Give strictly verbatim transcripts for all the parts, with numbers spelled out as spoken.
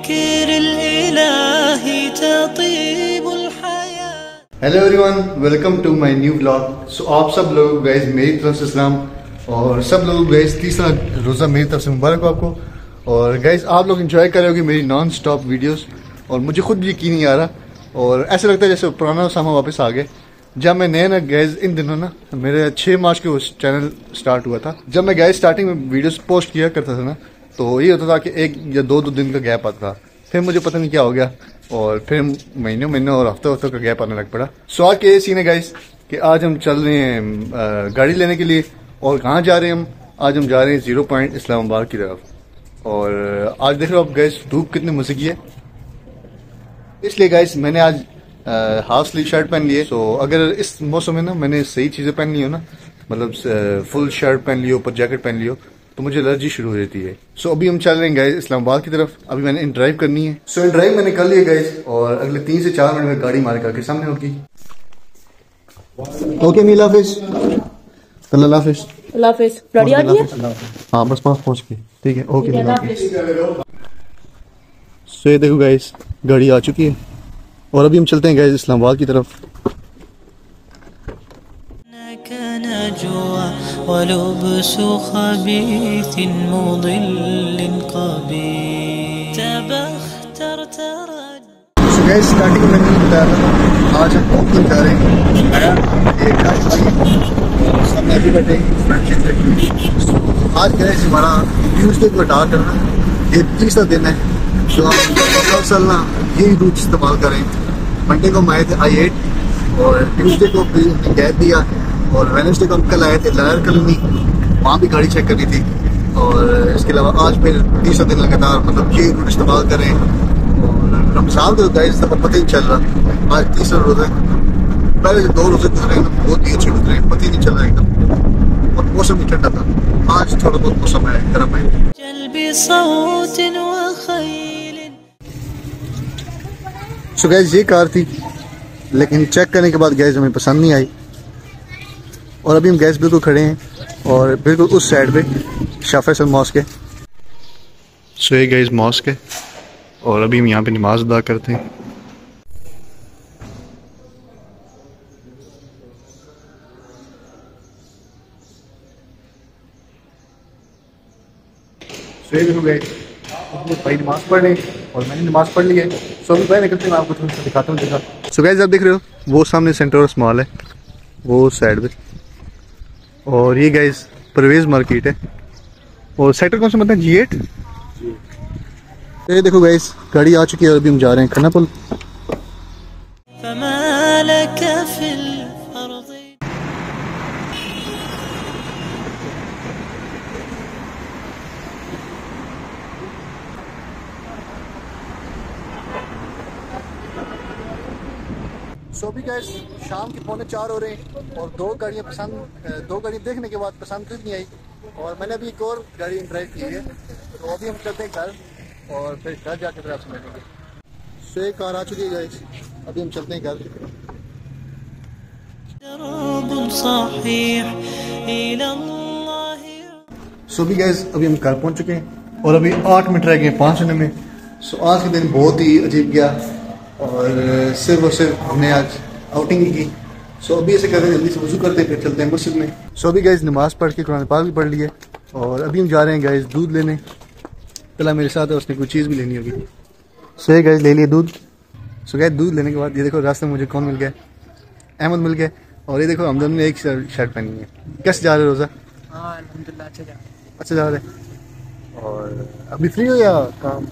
Hello everyone, welcome to my new vlog. So आप सब लोग गाइस मेरी तरफ से सलाम, और सब लोग गाइस तीसरा रोज़ा मेरी तरफ से मुबारक हो आपको। और गाइस आप लोग एंजॉय कर रहे होगे मेरी नॉन स्टॉप वीडियोस, और मुझे खुद भी यकीन नहीं आ रहा, और ऐसा लगता है जैसे पुराना सामा वापस आ गए। जब मैं नया ना गैस इन दिनों ना मेरे छः मार्च के उस चैनल स्टार्ट हुआ था, जब मैं गैस स्टार्टिंग में वीडियोस पोस्ट किया करता था ना, तो ये होता था कि एक या दो दो दिन का गैप आता था। फिर मुझे पता नहीं क्या हो गया, और फिर महीनों महीनों और हफ्ते हफ्तों का गैप आने लग पड़ा। सो आज के ये सीन है गाइस कि आज हम चल रहे हैं गाड़ी लेने के लिए। और कहाँ जा रहे हैं हम? आज हम जा रहे हैं जीरो पॉइंट इस्लामाबाद की तरफ। और आज देख रहे हो आप गाइस धूप कितनी मजे की है, इसलिए गाइस मैंने आज हाफ स्लीव शर्ट पहन ली है। तो अगर इस मौसम में ना मैंने सही चीज़ें पहन ली हो ना, मतलब फुल शर्ट पहन ली हो, ऊपर जैकेट पहन ली हो, तो मुझे एलर्जी शुरू हो जाती है। सो so, अभी हम चल रहे हैं गाइस इस्लामाबाद की तरफ। अभी मैंने इन ड्राइव करनी है। सो so, इन ड्राइव मैंने कर लिया गाइस, और अगले तीन से चार मिनट में गाड़ी मारे करके सामने होगी। ओके मीला हाफिज, अल्लाह हाफिज, अल्लाह हाफिज। गाड़ी आ गई है? हाँ बस पास पहुंच गई। ठीक है, ओके मीला हाफिज। सो ये देखो गाइस गाड़ी आ चुकी है, और अभी हम चलते हैं गाइस इस्लामाबाद की तरफ। सो गाइस स्टार्टिंग में मैंने बताया था आज हम ओपन कर रहे हैं एक गाड़ी, सामने अभी बैठे फ्रेंडशिप। आज गाइस हमारा ट्यूसडे को हटा करना, ये तीसरा दिन है, तो आप कल ना यही रूट इस्तेमाल करें। मंडे को हम आए थे आई एट, और ट्यूसडे को भी हमने गैप दिया, और वेडनेसडे को हम कल आए थे लायर कॉलोनी, वहाँ भी गाड़ी चेक करनी थी। और इसके अलावा आज फिर तीसरा दिन लगातार मतलब ये रूट इस्तेमाल करें। और रमजान तो गाइस तब पता ही चल रहा, आज तीसरा रोज़ा है। पहले जो दो रोज़े गुजरे हैं बहुत ही अच्छे गुजरे, पता ही नहीं चल रहा एकदम, और मौसम भी ठंडा था। आज थोड़ा बहुत मौसम है गर्म है। सो गाइस ये कार थी, लेकिन चेक करने के बाद गैस हमें पसंद नहीं आई, और अभी हम गैस बिल्कुल खड़े हैं, और बिल्कुल उस साइड पे शाह फैसल मॉस्क है। सो ये गैस मॉस्क है, और अभी हम यहाँ पे नमाज अदा करते हैं। सो ये देखो गैस भाई नमाज पढ़ रहे हैं, और मैंने नमाज पढ़ ली है। सो अभी भाई निकलते हैं, आपको थोड़ा सा दिखाता हूँ जगह। सो गाइस आप देख रहे हो वो सामने सेंट्रोरस मॉल है, वो साइड पे, और ये गाइस परवेज मार्केट है। और सेक्टर कौन सा मतलब जी एट। ये देखो गाइस गाड़ी आ चुकी है, और अभी हम जा रहे हैं खानापुल। सो अभी गाइस शाम के पौने चार हो रहे हैं, और दो गाड़ियाँ पसंद दो गाड़ियाँ देखने के बाद पसंद कुछ नहीं आई, और मैंने अभी एक और गाड़ी ड्राइव की है। तो अभी हम चलते हैं घर, और फिर घर जाके फिर आपसे मिलेंगे। सो एक कार आ चुकी है गाइस, अभी हम चलते हैं घर। सो भी गाइस अभी हम घर पहुंच चुके हैं, और अभी आठ मिनट रह गए पाँच होने में। सो आज के दिन बहुत ही अजीब गया, और सिर्फ और सिर्फ हमने आज आउटिंग की। सो अभी ऐसे करते हैं, जल्दी से वजू करते हैं, फिर चलते हैं मस्जिद में। सो अभी गाइस नमाज पढ़ के कुरान पाक भी पढ़ लिए, और अभी हम जा रहे हैं गाइस दूध लेने। चला मेरे साथ है, उसने कोई चीज़ भी लेनी होगी। सो ये गाइस ले लिए दूध। सो गाइस दूध लेने के बाद ये देखो रास्ते में मुझे कौन मिल गया, अहमद मिल गया, और ये देखो हमदन ने एक शर्ट पहनी है। कैसे जा रहे हो रोज़ा? हाँ अल्हम्दुलिल्लाह अच्छा जा अच्छा जा रहे हैं। और अभी फ्री हो या काम?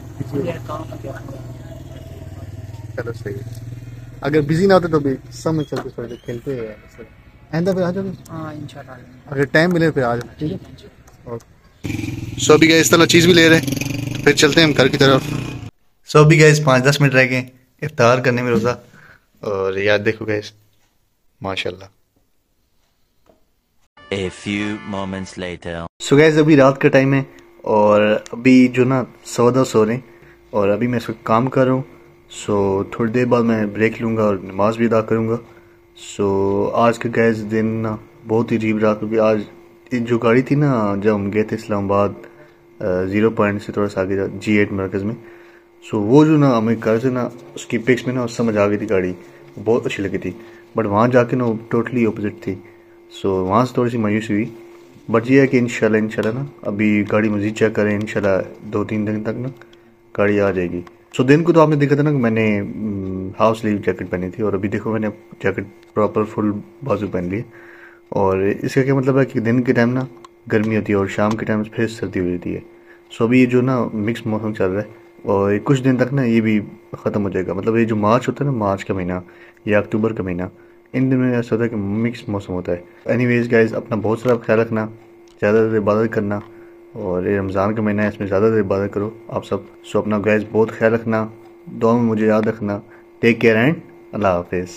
चलो सही है, अगर बिजी ना होते तो भी सब में चलते थोड़े खेलते हैं आइंदा, फिर आ जाओगे। हाँ इंशाल्लाह, अगर टाइम मिले फिर आ जाओ, ठीक है। ओके। सो अभी गए इस तरह चीज़ भी ले रहे हैं, तो फिर चलते हैं हम घर की तरफ। सो अभी गए पाँच दस मिनट रह गए इफ्तार करने में रोज़ा, और याद देखो गए माशाल्लाह। A few moments later. So guys अभी रात का टाइम है, और अभी जो ना सौदा सो रहे हैं, और अभी मैं इसका काम कर रहा हूँ। सो थोड़ी देर बाद मैं ब्रेक लूँगा और नमाज भी अदा करूँगा। सो आज का गैस दिन ना बहुत ही अजीब रहा, क्योंकि आज जो गाड़ी थी ना, जब हम गए थे इस्लामाबाद ज़ीरो पॉइंट से थोड़ा सा आगे जी एट मरकज़ में, सो वो जो ना हमें घर से ना उसकी पिक्स में ना समझ आ गई थी, गाड़ी बहुत अच्छी लगी थी, बट वहाँ जाके ना टोटली अपोजिट थी। सो वहाँ से थोड़ी सी मायूसी हुई, बट ये है कि इंशाल्लाह इंशाल्लाह ना अभी गाड़ी मज़ीद चेक करें, इंशाल्लाह दो तीन दिन तक ना गाड़ी आ जाएगी। सो दिन को तो आपने देखा था ना कि मैंने हाफ स्लीव जैकेट पहनी थी, और अभी देखो मैंने जैकेट प्रॉपर फुल बाजू पहन ली। और इसका क्या मतलब है कि दिन के टाइम ना गर्मी होती है और शाम के टाइम फिर सर्दी हो जाती है। सो अभी ये जो ना मिक्स मौसम चल रहा है, और कुछ दिन तक ना ये भी ख़त्म हो जाएगा। मतलब ये जो मार्च होता है ना, मार्च का महीना या अक्टूबर का महीना, इन दिनों में ऐसा होता है कि मिक्स मौसम होता है। एनीवेज गाइस, अपना बहुत सारा ख्याल रखना, ज़्यादा देर इबादत करना, और ये रमज़ान का महीना है, इसमें ज़्यादा देर इबादत करो आप सब। सो अपना गाइस बहुत ख्याल रखना, दुआ में मुझे याद रखना। टेक केयर एंड अल्लाह हाफिज़।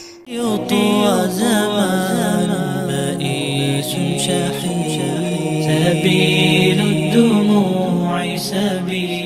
سبيل الدموع سبيل